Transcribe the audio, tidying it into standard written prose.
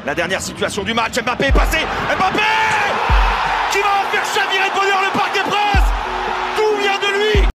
La dernière situation du match, Mbappé est passé. Mbappé!